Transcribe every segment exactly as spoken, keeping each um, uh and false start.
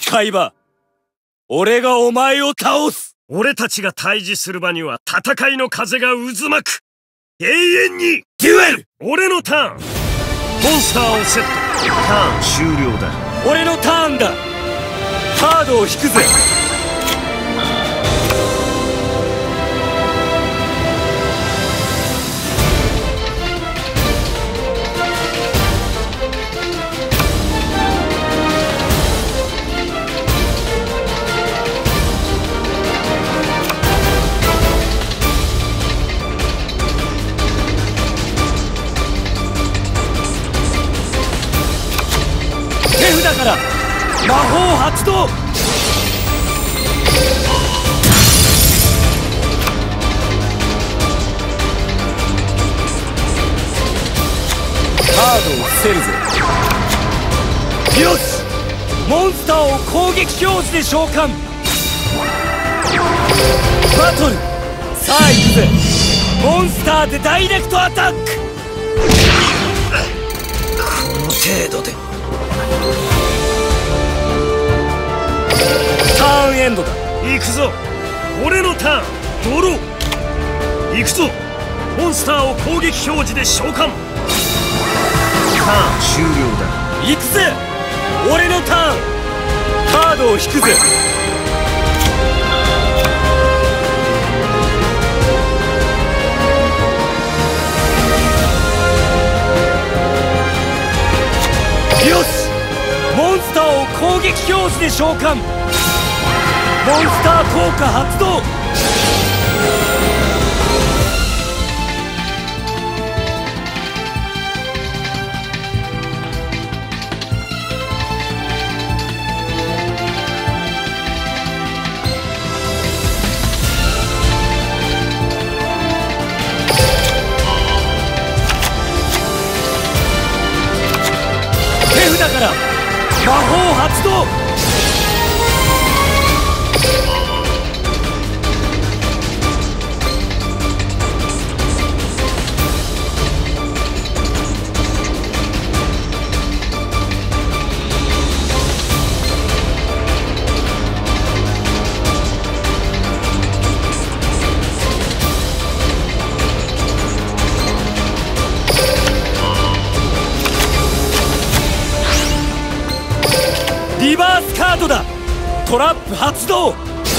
海馬、俺がお前を倒す。 俺たちが対峙する場には戦いの風が渦巻く。永遠にデュエル。 俺のターン。モンスターをセット。ターン終了だ。 俺のターンだ。カードを引くぜ。手札から魔法発動。カードを伏せるぜ。よし、モンスターを攻撃表示で召喚。バトル。さあ行くぜ。モンスターでダイレクトアタック。 この程度でターンエンドだ。 行くぞ。俺のターン。ドロー。行くぞ。モンスターを攻撃表示で召喚。ターン終了だ。 行くぜ。俺のターン。カードを引くぜ。よし、モンスターを攻撃表示で召喚。モンスター効果発動。手札から魔法発動。リバースカードだ。トラップ発動。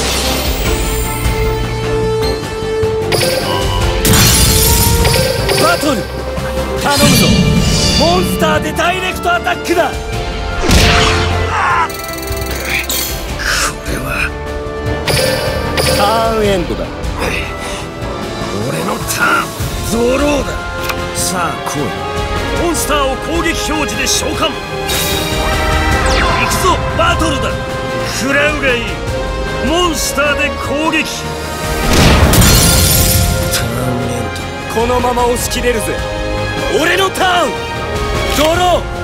バトル。頼むぞ。モンスターでダイレクトアタックだ。 これはターンエンドだ。 俺のターン。ドローだ。さあ来い。モンスターを攻撃表示で召喚。行くぞ。バトルだ。食らうがいい。モンスターで攻撃。ターンエンド。 このまま押し切れるぜ。俺のターン。ドロー。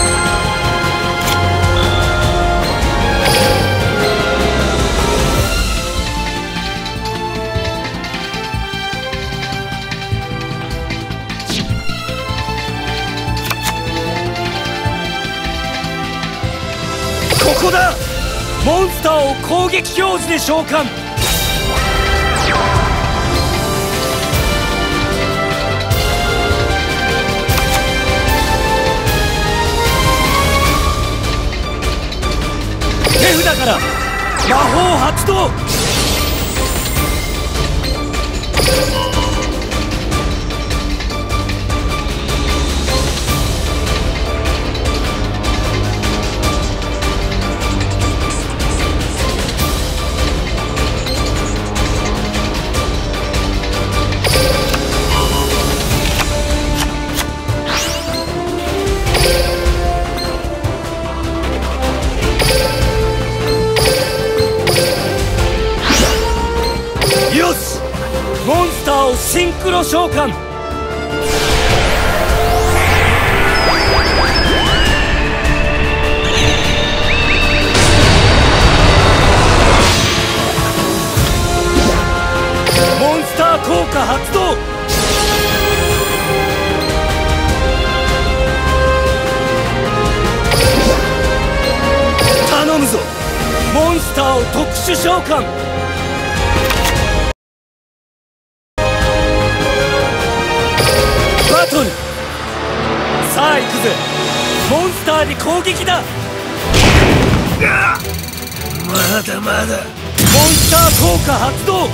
ここだ。モンスターを攻撃表示で召喚。手札から魔法発動。よし、モンスターをシンクロ召喚。モンスター効果発動。頼むぞ。 モンスターを特殊召喚。バトル。さあ行くぜ。モンスターに攻撃だ。 まだまだ。 モンスター効果発動。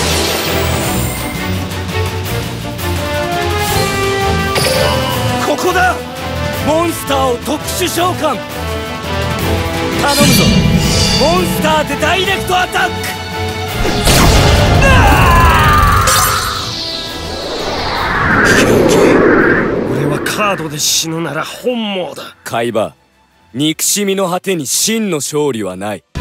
ここだ。モンスターを特殊召喚。頼むぞ。モンスターでダイレクトアタック。 俺はカードで死ぬなら本望だ。 海馬、憎しみの果てに真の勝利はない。